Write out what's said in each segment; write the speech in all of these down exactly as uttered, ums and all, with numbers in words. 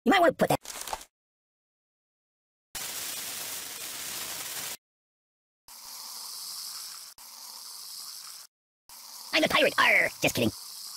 You might want to put that. I'm a pirate. Arr! Just kidding.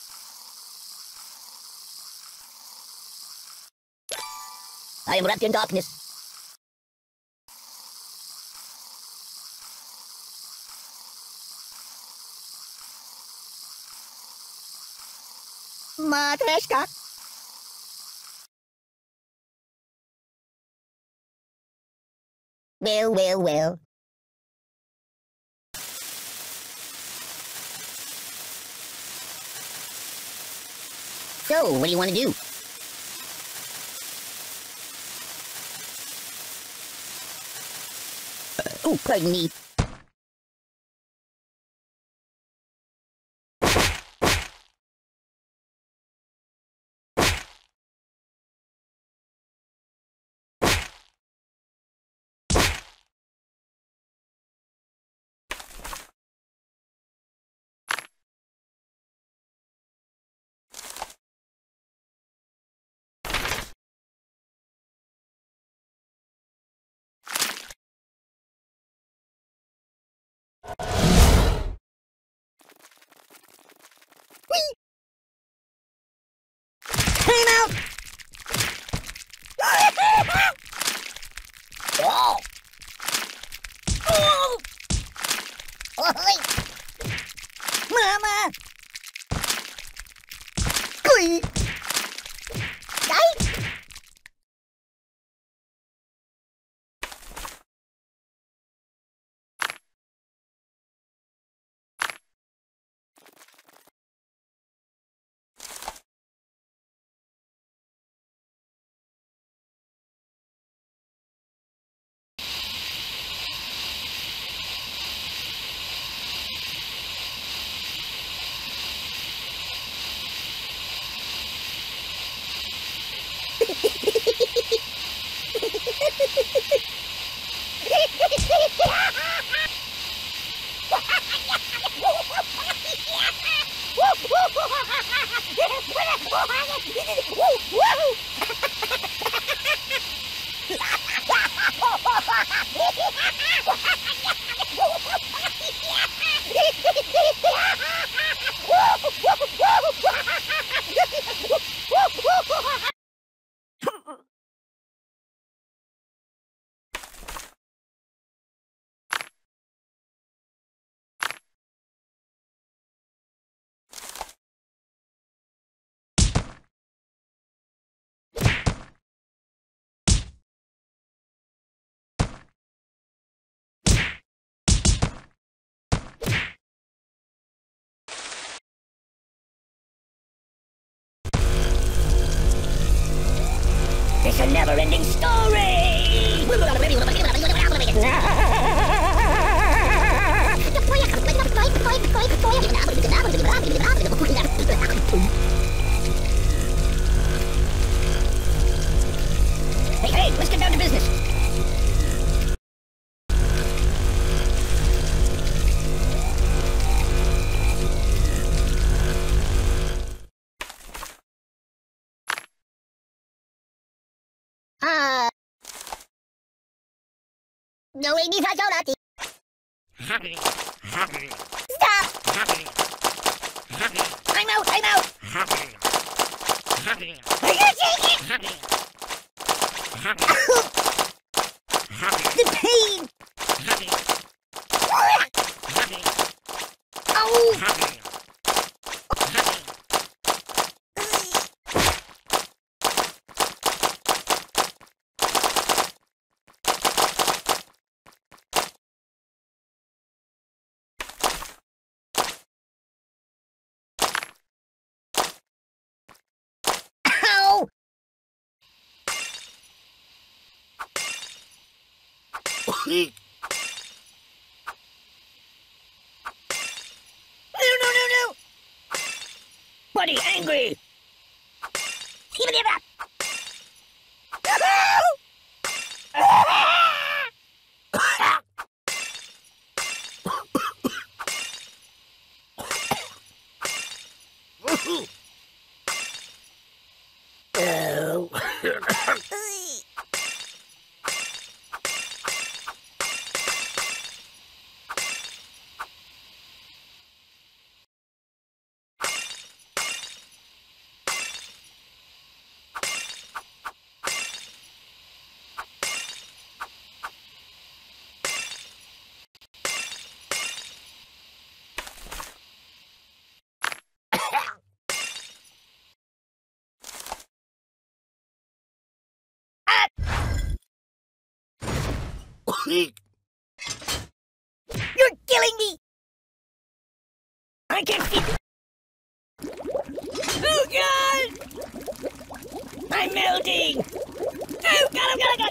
I am wrapped in darkness. Matryoshka. Well, well, well. So, what do you want to do? Uh, oh, pardon me. Time out! Oh! Oh! Oh! Mama! Glee! Die! It's a never-ending story! Hey, hey, let's get down to business. Ah. No, we need to go. Stop! I'm out, I'm out! Are you taking it? The pain! Oh! No, no, no, no! Buddy, angry! Give me that! Oh. You're killing me! I can't feel. Oh God! I'm melting! Oh God! Oh God! Oh God!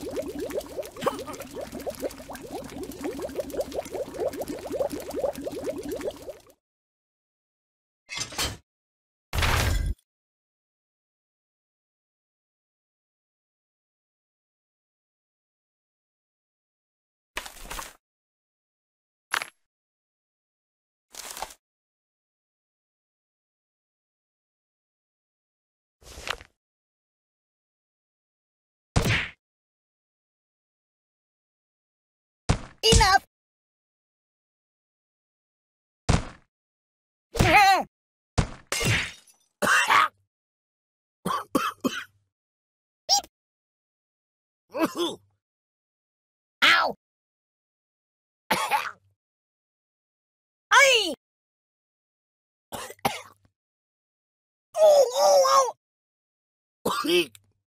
Enough! Ow! Ay! Oh, oh, oh!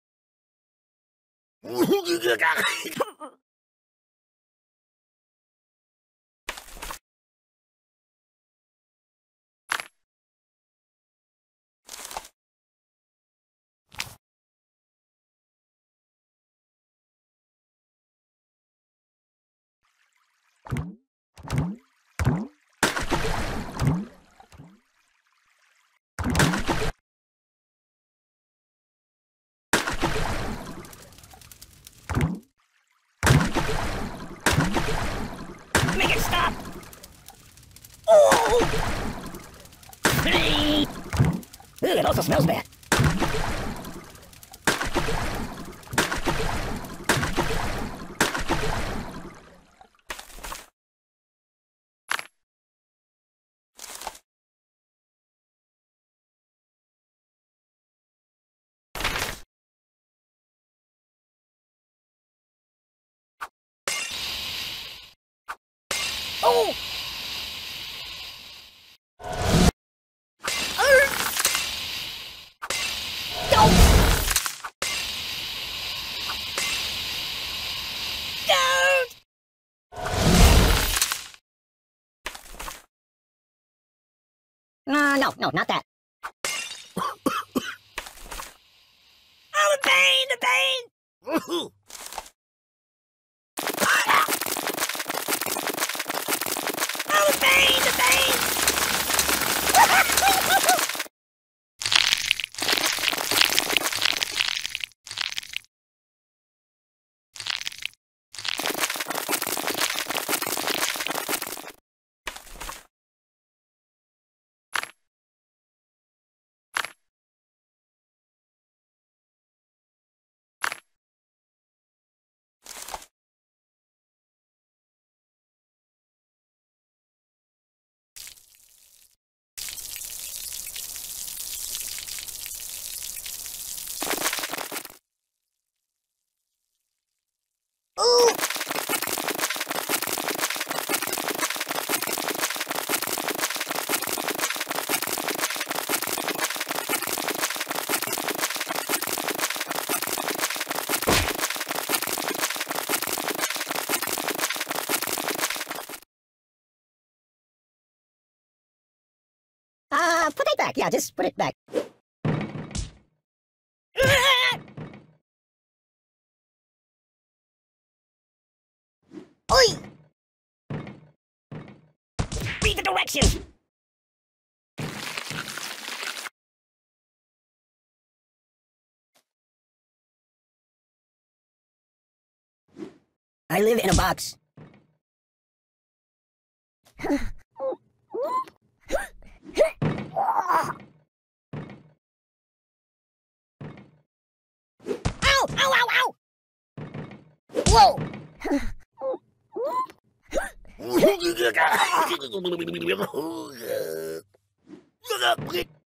Make it stop! Oh! Ooh, it also smells bad. Oh! Arr! Don't! Don't! No, no, no, not that. Oh, the pain, the pain! Oh, the pain, the pain! Ooh! Uh, put it back. Yeah, just put it back. Oi! Read the directions! I live in a box. Whoa!